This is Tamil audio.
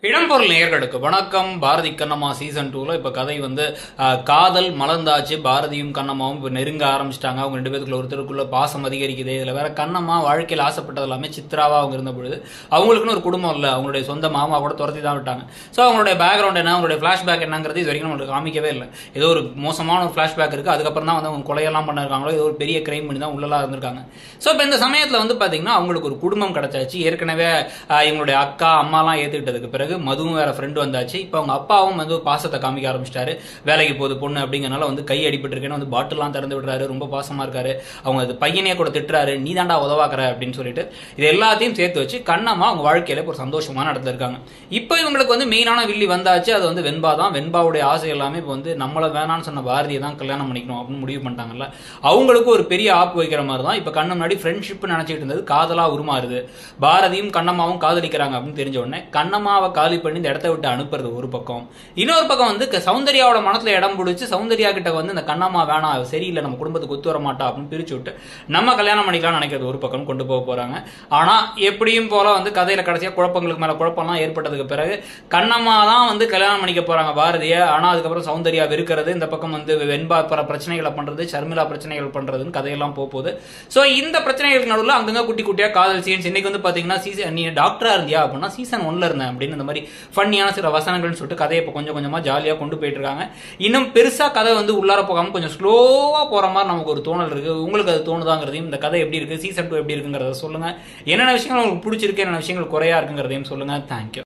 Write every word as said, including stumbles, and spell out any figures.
இடம்பொருள் நேயர்களுக்கு வணக்கம். பாரதி கண்ணம்மா சீசன் டூல இப்ப கதை வந்து காதல் மலர்ந்தாச்சு. பாரதியும் கண்ணம்மாவும் இப்ப நெருங்க ஆரம்பிச்சிட்டாங்க. அவங்க ரெண்டு பேருக்குள்ள ஒருத்தருக்குள்ள பாசம் அதிகரிக்குது. இதுல வேற கண்ணம்மா வாழ்க்கையில் ஆசைப்பட்டது எல்லாமே சித்ராவா அவங்க இருந்த பொழுது அவங்களுக்குன்னு ஒரு குடும்பம் இல்லை. அவங்களுடைய சொந்த மாமா கூட துரத்தி தான் விட்டாங்க. ஸோ அவங்களுடைய பேக்ரவுண்ட் என்ன, அவங்களுடைய பிளாஷ்பேக் என்னங்கிறது இது வரைக்கும் நம்மளுக்கு காமிக்கவே இல்லை. ஏதோ ஒரு மோசமான ஒரு பிளாஷ்பேக் இருக்கு. அதுக்கப்புறம் தான் வந்து அவங்க கொலையெல்லாம் பண்ணிருக்காங்களோ, ஏதோ ஒரு பெரிய கிரைம் பண்ணி தான் உள்ளலாம் இருந்திருக்காங்க. ஸோ இப்போ இந்த சமயத்தில் வந்து பாத்தீங்கன்னா அவங்களுக்கு ஒரு குடும்பம் கிடைச்சாச்சு. ஏற்கனவே இவங்களுடைய அக்கா அம்மாலாம் ஏத்துக்கிட்டதுக்கு பிறகு மதுவும் வேற ஃப்ரெண்டு வந்தாச்சு. இப்போ அவங்க அப்பாவும் வந்து பாசத்தை காமிக்க ஆரம்பிச்சிட்டாரு. வேலைக்கு போகுது பொண்ணு அப்படிங்கறனால வந்து கை அடிபட்டு இருக்கேன்னு வந்து பாட்டிலாம் திறந்து விடுறாரு. ரொம்ப பாசமா இருக்காரு. அவங்க அது பையனே கூட திட்டுறாரு, நீ தாண்டா உதவாக்குற அப்படின்னு சொல்லிட்டு இது எல்லாத்தையும் சேர்த்து வச்சு கண்ணம்மா அவங்க வாழ்க்கையில ஒரு சந்தோஷமான இடத்துல இருக்காங்க. இப்போ இவங்களுக்கு வந்து மெயினான வில்லி வந்தாச்சு. அது வந்து வெண்பா தான். வெண்பாவுடைய ஆசை எல்லாமே இப்போ வந்து நம்மள வேணான்னு சொன்ன பாரதியை தான் கல்யாணம் பண்ணிக்கணும் அப்படின்னு முடிவு பண்ணிட்டாங்கல்ல. அவங்களுக்கு ஒரு பெரிய ஆப்பு வைக்கிற மாதிரி தான் இப்ப கண்ணு முன்னாடி ஃப்ரெண்ட்ஷிப் நினைச்சிட்டு இருந்தது காதலா உருமாறுது. பாரதியும் கண்ணம்மாவும் காதலிக்கிறாங்க அப்படின்னு தெரிஞ்ச உடனே கண்ணம்மாவை காலி பண்ணி இந்த இடத்த விட்டு அனுப்புறது ஒரு பக்கம். இன்னொரு பக்கம் வந்து சௌந்தர்யாவோட மனசுல இடம் பிடிச்சி சௌந்தர்யா கிட்ட வந்து இந்த கண்ணம்மா வேணாம், சரியில்லை, நம்ம குடும்பத்துக்கு ஒத்து வர மாட்டா அப்படின்னு பிரிச்சு விட்டு நம்ம கல்யாணம் பண்ணிக்கலாம் நினைக்கிறது ஒரு பக்கம் கொண்டு போக போறாங்க. ஆனா எப்படியும் போல வந்து கதையில கடைசியா குழப்பங்களுக்கு மேல குழப்பம்லாம் ஏற்பட்டதுக்கு பிறகு கண்ணம்மா தான் வந்து கல்யாணம் பண்ணிக்க போறாங்க பாரதிய. ஆனா அதுக்கப்புறம் சௌந்தர்யா வெறுக்கிறது, இந்த பக்கம் வந்து வெண்பா பிரச்சனைகளை பண்றது, ஷர்மிளா பிரச்சனைகள் பண்றதுன்னு கதையெல்லாம் போகுது. சோ இந்த பிரச்சனைகளுக்கு நடுவில் அங்கங்க குட்டி குட்டியா காதல் சீன்ஸ். இன்னைக்கு வந்து பாத்தீங்கன்னா சீசன் நீ டாக்டரா இருந்தியா அப்படின்னா சீசன் ஒன்ல இருந்தேன் அப்படின்னு இந்த மாதிரி ஃபன்னியான சில வசனங்கள்னு சொல்லிட்டு கதையை இப்போ கொஞ்சம் கொஞ்சமா ஜாலியா கொண்டு போயிட்டு இருக்காங்க. இன்னும் பெருசா கதை வந்து உள்ளார போகாம கொஞ்சம் ஸ்லோவா போற மாதிரி நமக்கு ஒரு தோணல் இருக்கு. உங்களுக்கு அது தோணுதாங்கிறதையும், இந்த கதை எப்படி இருக்கு, சீசன் டூ எப்படி இருக்குங்கிறத சொல்லுங்க. என்னென்ன விஷயங்கள் உங்களுக்கு பிடிச்சிருக்கு, என்னென்ன விஷயங்கள் குறையா இருக்குங்கிறதையும் சொல்லுங்க. தேங்க்யூ.